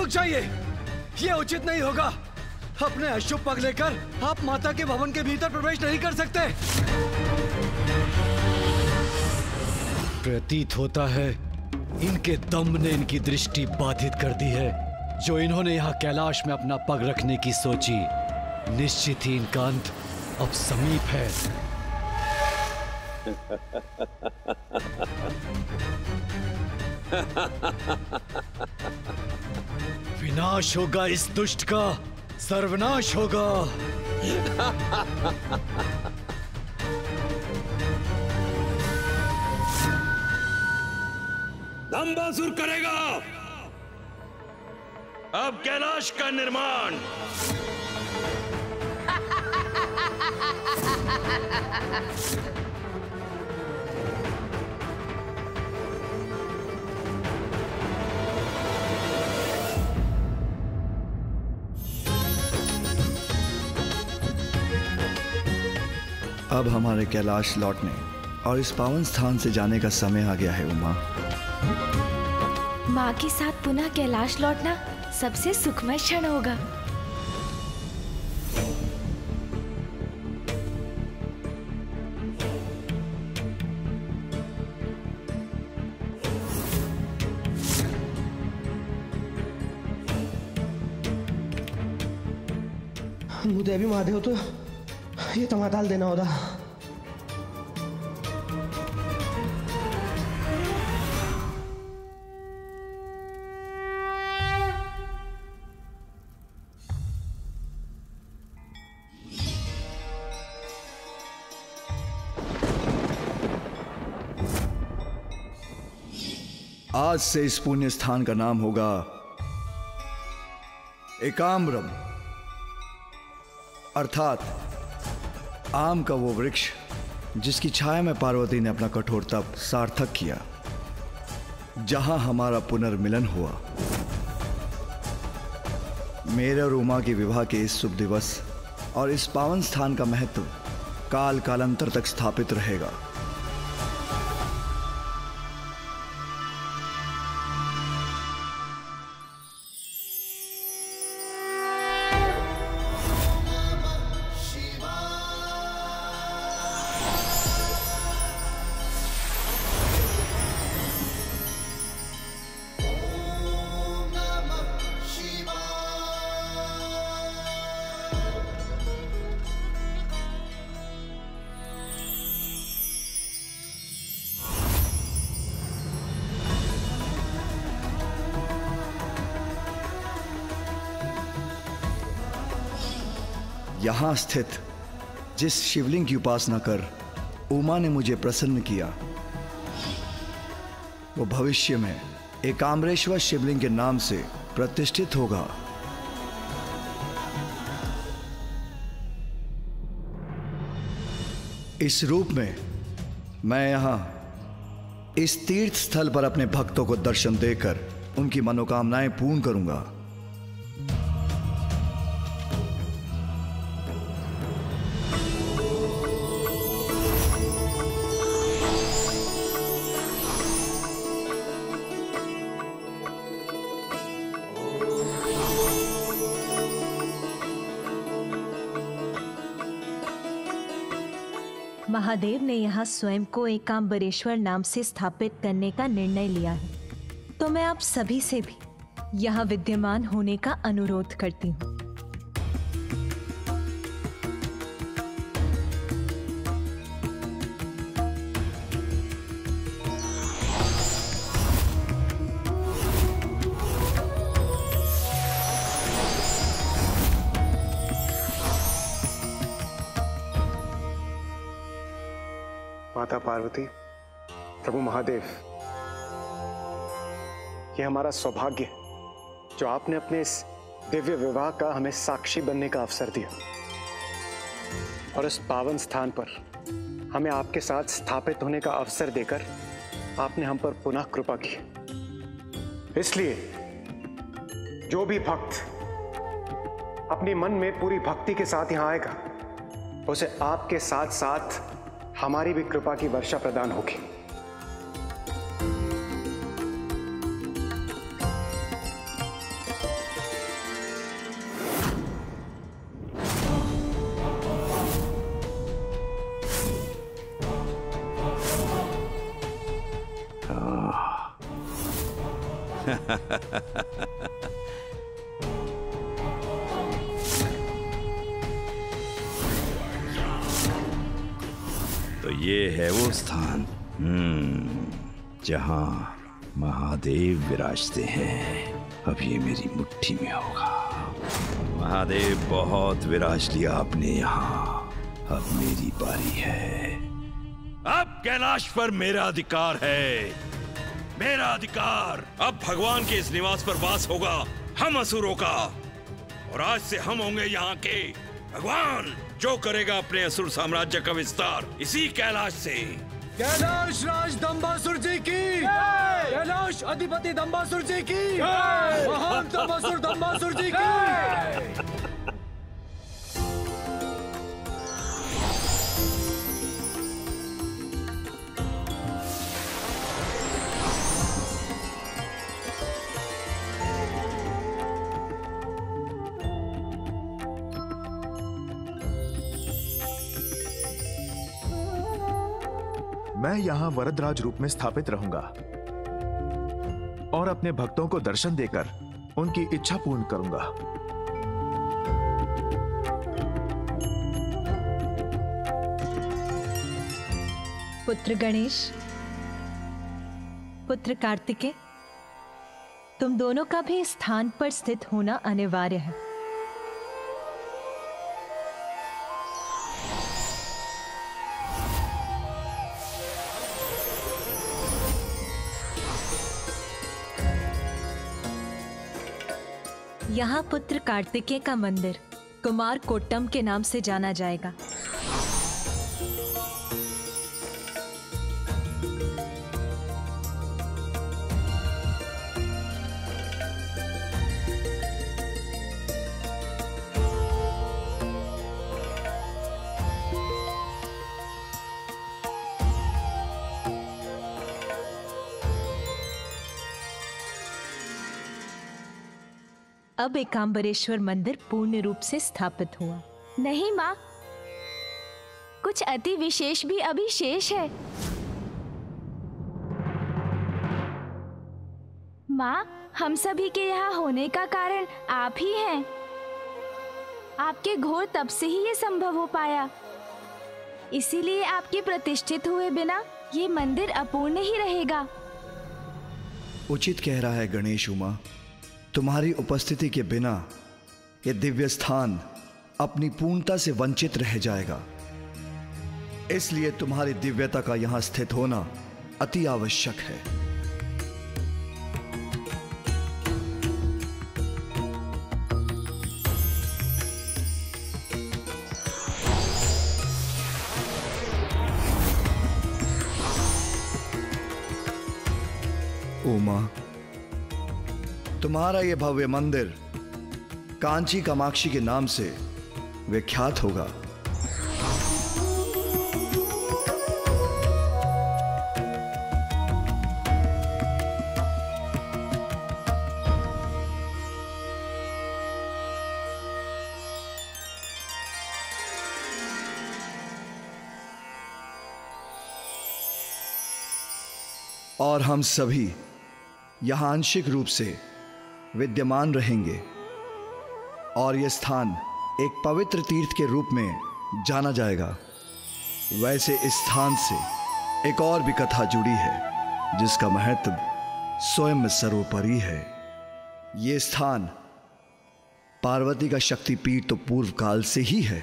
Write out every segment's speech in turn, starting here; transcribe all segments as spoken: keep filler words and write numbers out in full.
रुक जाइए, ये उचित नहीं होगा। अपने अशुभ पग लेकर आप माता के भवन के भीतर प्रवेश नहीं कर सकते। प्रतीत होता है इनके दम ने इनकी दृष्टि बाधित कर दी है। जो इन्होंने यहाँ कैलाश में अपना पग रखने की सोची, निश्चित ही इनका अंत अब समीप है। विनाश होगा इस दुष्ट का, सर्वनाश होगा। दंबासुर करेगा अब कैलाश का निर्माण। अब हमारे कैलाश लौटने और इस पावन स्थान से जाने का समय आ गया है उमा। माँ के साथ पुनः कैलाश लौटना सबसे सुखमय क्षण होगा। देवी महादेव तो ये तमाताल देना होता। आज से इस पुण्य स्थान का नाम होगा एकाम्रम, अर्थात आम का वो वृक्ष जिसकी छाया में पार्वती ने अपना कठोर तप सार्थक किया, जहां हमारा पुनर्मिलन हुआ। मेरे और उमा के विवाह के इस शुभ दिवस और इस पावन स्थान का महत्व काल कालांतर तक स्थापित रहेगा। यहां स्थित जिस शिवलिंग की उपासना कर उमा ने मुझे प्रसन्न किया, वो भविष्य में एकाम्रेश्वर शिवलिंग के नाम से प्रतिष्ठित होगा। इस रूप में मैं यहां इस तीर्थ स्थल पर अपने भक्तों को दर्शन देकर उनकी मनोकामनाएं पूर्ण करूंगा। महादेव ने यहाँ स्वयं को एकाम्बरेश्वर नाम से स्थापित करने का निर्णय लिया है, तो मैं आप सभी से भी यहाँ विद्यमान होने का अनुरोध करती हूँ। माता पार्वती, प्रभु महादेव, ये हमारा सौभाग्य है जो आपने अपने इस दिव्य विवाह का हमें साक्षी बनने का अवसर दिया और इस पावन स्थान पर हमें आपके साथ स्थापित होने का अवसर देकर आपने हम पर पुनः कृपा की। इसलिए जो भी भक्त अपनी मन में पूरी भक्ति के साथ यहां आएगा, उसे आपके साथ साथ हमारी भी कृपा की वर्षा प्रदान होगी। तो ये है वो स्थान हम्म जहां महादेव विराजते हैं। अब ये मेरी मुट्ठी में होगा। महादेव बहुत विराज लिया आपने यहाँ, अब मेरी बारी है। अब कैलाश पर मेरा अधिकार है, मेरा अधिकार। अब भगवान के इस निवास पर वास होगा हम असुरों का, और आज से हम होंगे यहाँ के भगवान। जो करेगा अपने असुर साम्राज्य का विस्तार इसी कैलाश से। कैलाश राज दंबासुर जी की, कैलाश अधिपति दंबासुर जी की, महान दंबासुर दंबासुर जी की। मैं यहाँ वरदराज रूप में स्थापित रहूंगा और अपने भक्तों को दर्शन देकर उनकी इच्छा पूर्ण करूंगा। पुत्र गणेश, पुत्र कार्तिकेय, तुम दोनों का भी इस स्थान पर स्थित होना अनिवार्य है। यहाँ पुत्र कार्तिकेय का मंदिर कुमार कोट्टम के नाम से जाना जाएगा। अब एकांबरेश्वर मंदिर पूर्ण रूप से स्थापित हुआ। नहीं माँ, कुछ अति विशेष भी अभी शेष है। माँ, हम सभी के यहाँ होने का कारण आप ही हैं। आपके घोर तप से ही ये संभव हो पाया। इसीलिए आपके प्रतिष्ठित हुए बिना ये मंदिर अपूर्ण ही रहेगा। उचित कह रहा है गणेश उमा, तुम्हारी उपस्थिति के बिना यह दिव्य स्थान अपनी पूर्णता से वंचित रह जाएगा। इसलिए तुम्हारी दिव्यता का यहां स्थित होना अति आवश्यक है। उमा, तुम्हारा यह भव्य मंदिर कांची कामाक्षी के नाम से विख्यात होगा। और हम सभी यहां आंशिक रूप से विद्यमान रहेंगे और यह स्थान एक पवित्र तीर्थ के रूप में जाना जाएगा। वैसे इस स्थान से एक और भी कथा जुड़ी है जिसका महत्व स्वयं में सर्वोपरि है। यह स्थान पार्वती का शक्तिपीठ तो पूर्व काल से ही है।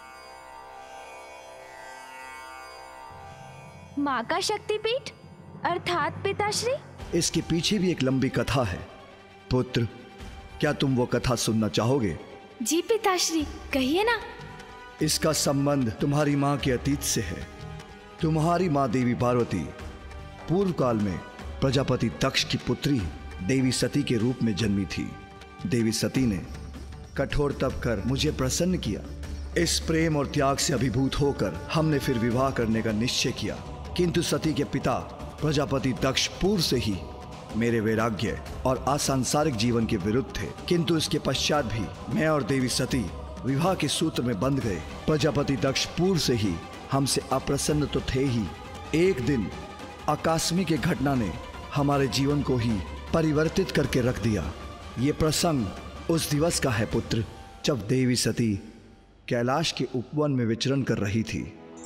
माँ का शक्तिपीठ अर्थात पिताश्री? इसके पीछे भी एक लंबी कथा है। पुत्र, क्या तुम वो कथा सुनना चाहोगे? जी पिताश्री, कहिए ना। इसका संबंध तुम्हारी माँ के अतीत से है। तुम्हारी माँ देवी पार्वती पूर्व काल में प्रजापति दक्ष की पुत्री देवी सती के रूप में जन्मी थी। देवी सती ने कठोर तप कर मुझे प्रसन्न किया। इस प्रेम और त्याग से अभिभूत होकर हमने फिर विवाह करने का निश्चय किया, किंतु सती के पिता प्रजापति दक्ष पूर्व से ही मेरे वैराग्य और असंसारिक जीवन के विरुद्ध थे। किंतु इसके पश्चात भी मैं और देवी सती विवाह के सूत्र में बंध गए। प्रजापति दक्ष पूर्व से ही हमसे अप्रसन्न तो थे ही। एक दिन आकस्मिक एक घटना ने हमारे जीवन को ही परिवर्तित करके रख दिया। ये प्रसंग उस दिवस का है पुत्र, जब देवी सती कैलाश के उपवन में विचरण कर रही थी।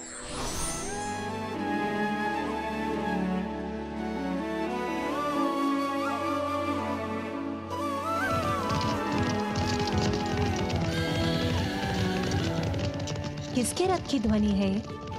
किसके रथ की ध्वनि है?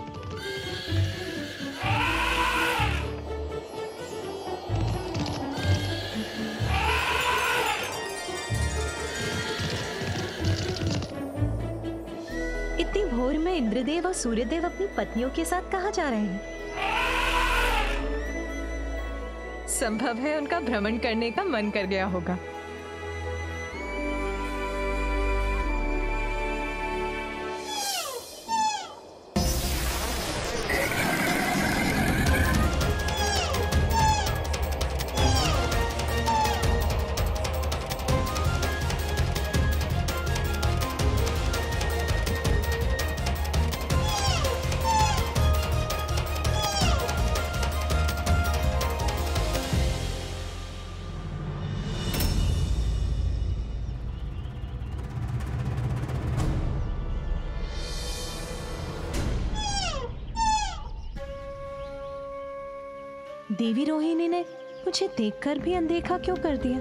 इतनी भोर में इंद्रदेव और सूर्यदेव अपनी पत्नियों के साथ कहाँ जा रहे हैं? संभव है उनका भ्रमण करने का मन कर गया होगा। देवी रोहिणी ने मुझे देखकर भी अनदेखा क्यों कर दिया?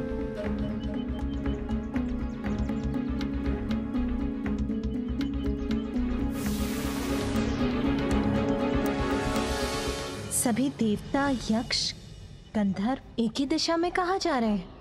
सभी देवता, यक्ष, गंधर्व एक ही दिशा में कहाँ जा रहे हैं?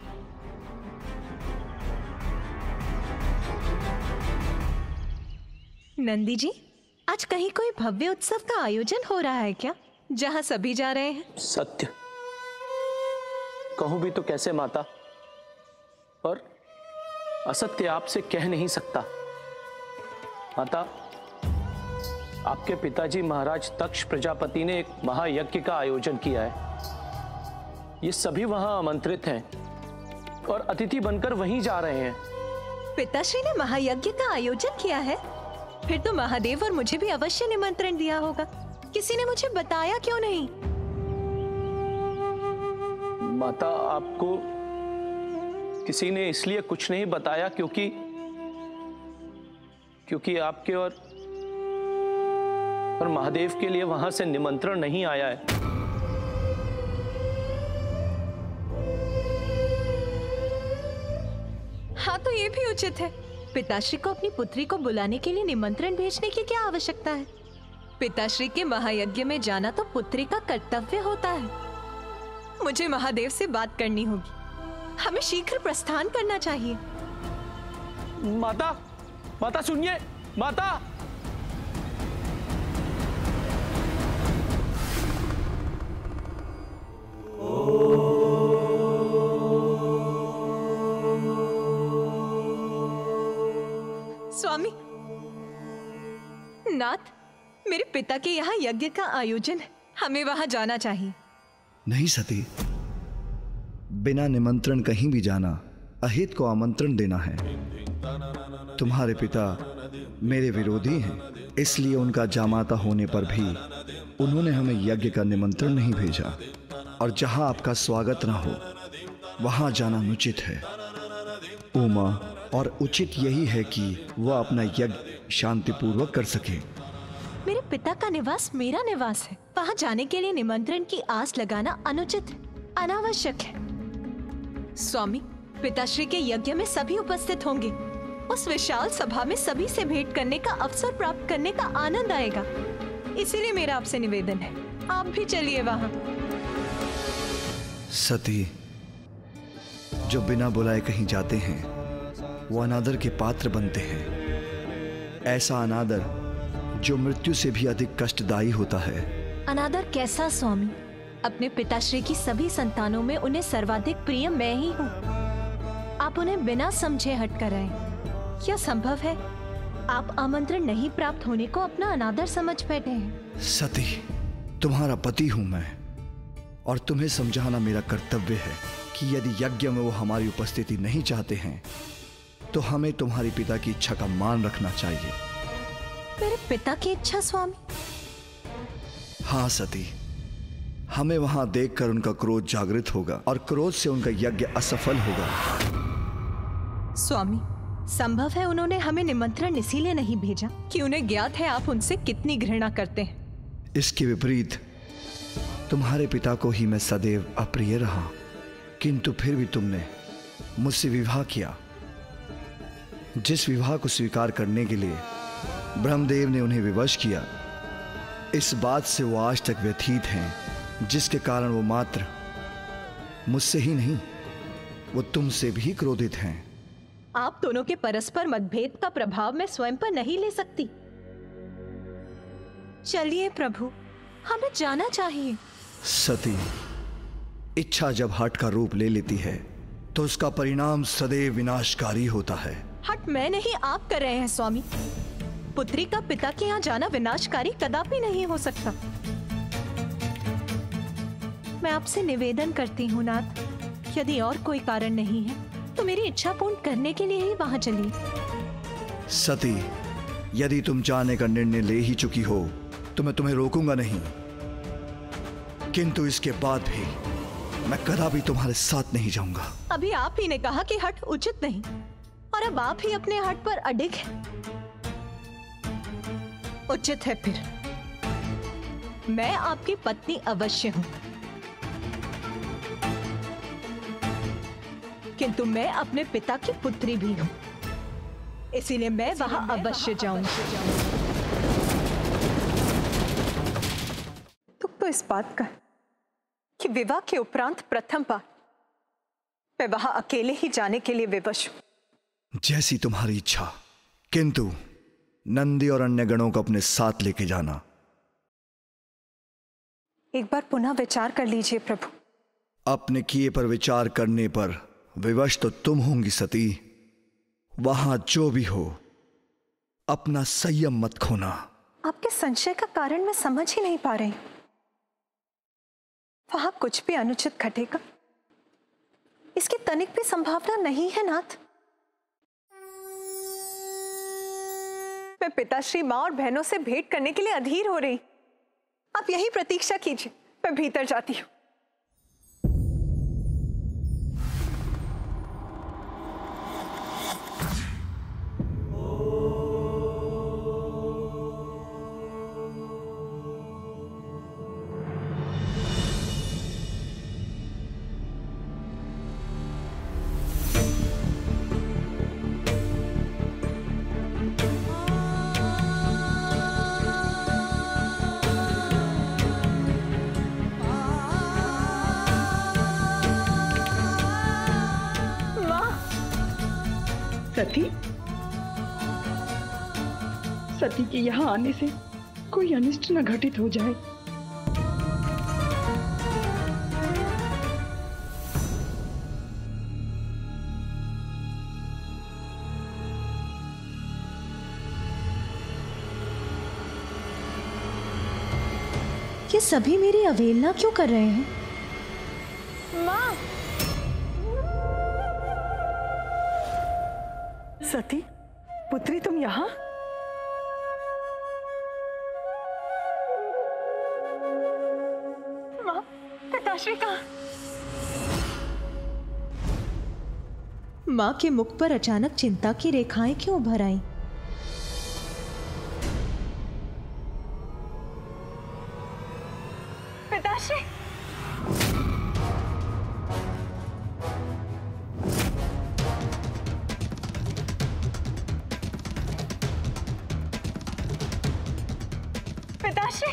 नंदी जी, आज कहीं कोई भव्य उत्सव का आयोजन हो रहा है क्या, जहां सभी जा रहे हैं? सत्य कहूं भी तो कैसे माता, पर असत्य आपसे कह नहीं सकता। माता, आपके पिताजी महाराज तक्ष प्रजापति ने एक महायज्ञ का आयोजन किया है। ये सभी वहां आमंत्रित हैं और अतिथि बनकर वहीं जा रहे हैं। पिताश्री ने महायज्ञ का आयोजन किया है? फिर तो महादेव और मुझे भी अवश्य निमंत्रण दिया होगा। किसी ने मुझे बताया क्यों नहीं? माता, आपको किसी ने इसलिए कुछ नहीं बताया क्योंकि क्योंकि आपके और और महादेव के लिए वहां से निमंत्रण नहीं आया है। हाँ, तो ये भी उचित है। पिताश्री को अपनी पुत्री को बुलाने के लिए निमंत्रण भेजने की क्या आवश्यकता है? पिताश्री के महायज्ञ में जाना तो पुत्री का कर्तव्य होता है। मुझे महादेव से बात करनी होगी। हमें शीघ्र प्रस्थान करना चाहिए। माता, माता सुनिए, माता। स्वामी, नाथ, मेरे पिता के यहाँ यज्ञ का आयोजन है, हमें वहां जाना चाहिए। नहीं सती, बिना निमंत्रण कहीं भी जाना अहित को आमंत्रण देना है। तुम्हारे पिता मेरे विरोधी हैं, इसलिए उनका जामाता होने पर भी उन्होंने हमें यज्ञ का निमंत्रण नहीं भेजा। और जहां आपका स्वागत ना हो वहां जाना अनुचित है उमा, और उचित यही है कि वह अपना यज्ञ शांतिपूर्वक कर सके। मेरे पिता का निवास मेरा निवास है, वहां जाने के लिए निमंत्रण की आस लगाना अनुचित है, अनावश्यक है। स्वामी, पिताश्री के यज्ञ में सभी उपस्थित होंगे। उस विशाल सभा में सभी से भेंट करने का अवसर प्राप्त करने का आनंद आएगा। इसीलिए मेरा आपसे निवेदन है, आप भी चलिए वहां। सती, जो बिना बुलाए कहीं जाते हैं वो अनादर के पात्र बनते हैं। ऐसा अनादर जो मृत्यु से भी अधिक कष्टदायी होता है। अनादर कैसा स्वामी? अपने पिताश्री की सभी संतानों में उन्हें सर्वाधिक प्रिय मैं ही हूँ। आप उन्हें बिना समझे हट कर आए। क्या संभव है आप आमंत्रण नहीं प्राप्त होने को अपना अनादर समझ बैठे हैं? सती, तुम्हारा पति हूं मैं, और तुम्हें समझाना मेरा कर्तव्य है कि यदि यज्ञ में वो हमारी उपस्थिति नहीं चाहते हैं तो हमें तुम्हारे पिता की इच्छा का मान रखना चाहिए। मेरे पिता की इच्छा स्वामी? हाँ सती, हमें वहां देखकर उनका क्रोध जागृत होगा और क्रोध से उनका यज्ञ असफल होगा। स्वामी, संभव है उन्होंने हमें निमंत्रण इसीलिए नहीं भेजा कि उन्हें ज्ञात है आप उनसे कितनी घृणा करते हैं। इसके विपरीत तुम्हारे पिता को ही मैं सदैव अप्रिय रहा, किंतु फिर भी तुमने मुझसे विवाह किया। जिस विवाह को स्वीकार करने के लिए ब्रह्मदेव ने उन्हें विवश किया, इस बात से वो आज तक व्यथित हैं, जिसके कारण वो मात्र मुझसे ही नहीं, वो तुमसे भी क्रोधित हैं। आप दोनों के परस्पर मतभेद का प्रभाव मैं स्वयं पर नहीं ले सकती। चलिए प्रभु, हमें जाना चाहिए। सती, इच्छा जब हठ का रूप ले लेती है तो उसका परिणाम सदैव विनाशकारी होता है। हठ मैं नहीं, आप कर रहे हैं स्वामी। पुत्री का पिता के यहाँ जाना विनाशकारी कदापि नहीं हो सकता। मैं आपसे निवेदन करती हूँ नाथ, यदि और कोई कारण नहीं है तो मेरी इच्छा पूर्ण करने के लिए ही वहां चलिए। सती, यदि तुम जाने का निर्णय ले ही चुकी हो तो मैं तुम्हें रोकूंगा नहीं, किंतु इसके बाद भी मैं कदापि तुम्हारे साथ नहीं जाऊंगा। अभी आप ही ने कहा कि हठ उचित नहीं, और अब आप ही अपने हठ पर अडिग हैं। उचित है फिर, मैं आपकी पत्नी अवश्य हूं, किंतु मैं अपने पिता की पुत्री भी हूं, इसीलिए मैं वहां अवश्य जाऊंगी। दुख तो इस बात का कि विवाह के उपरांत प्रथम बार मैं वहां अकेले ही जाने के लिए विवश हूं। जैसी तुम्हारी इच्छा, किंतु नंदी और अन्य गणों को अपने साथ लेके जाना। एक बार पुनः विचार कर लीजिए प्रभु। अपने किए पर विचार करने पर विवश तो तुम होंगी सती। वहां जो भी हो, अपना संयम मत खोना। आपके संशय का कारण मैं समझ ही नहीं पा रही। वहां कुछ भी अनुचित घटेगा, इसकी तनिक भी संभावना नहीं है नाथ। मैं पिताश्री, मां और बहनों से भेंट करने के लिए अधीर हो रही। आप यही प्रतीक्षा कीजिए, मैं भीतर जाती हूं। सती, सती के यहाँ आने से कोई अनिष्ट न घटित हो जाए। ये सभी मेरी अवहेलना क्यों कर रहे हैं? माँ! सती, पुत्री तुम यहाँ? माँ, पिताश्री कहाँ? माँ के मुख पर अचानक चिंता की रेखाएं क्यों उभर आईं? पिताश्री! पिताश्री!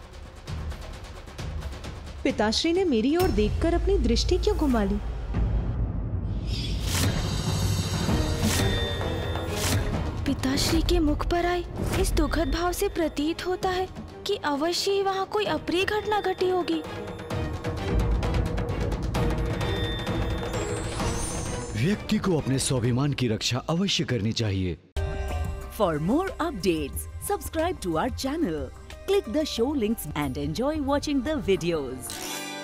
पिताश्री ने मेरी ओर देखकर अपनी दृष्टि क्यों घुमा ली? पिताश्री के मुख पर आई इस दुखद भाव से प्रतीत होता है कि अवश्य ही वहाँ कोई अप्रिय घटना घटी होगी। व्यक्ति को अपने स्वाभिमान की रक्षा अवश्य करनी चाहिए। For more updates, subscribe to our channel, click the show links and enjoy watching the videos.